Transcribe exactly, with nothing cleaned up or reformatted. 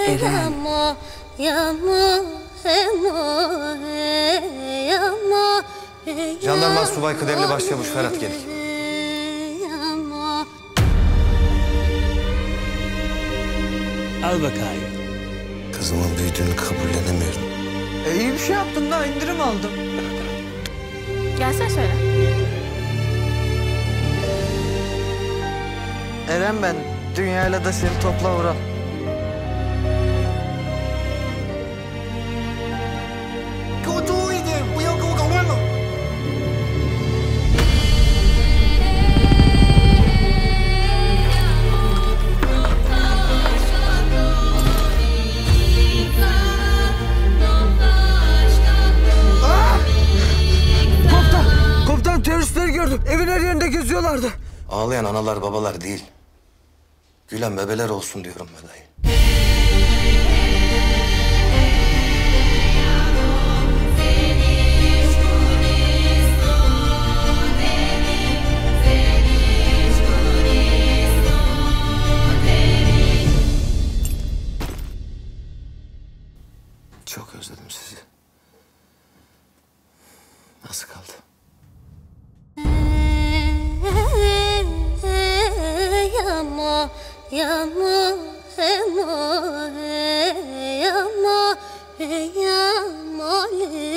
Eren. Jandarma Subay Kıdemli Başçavuş Ferhat Gedik. Al bakayım. Kızımın büyüdüğünü kabullenemiyorum. E iyi bir şey yaptın da indirim aldım. Gelsene şöyle. Eren ben. Dünyayla da seni topla Vural. Komutan teröristleri gördüm. Evin her yerinde geziyorlardı. Ağlayan analar babalar değil. Gülen bebeler olsun diyorum be dayı. Çok özledim sizi. Nasıl kaldı? Yama, yama, yama, yama, yama,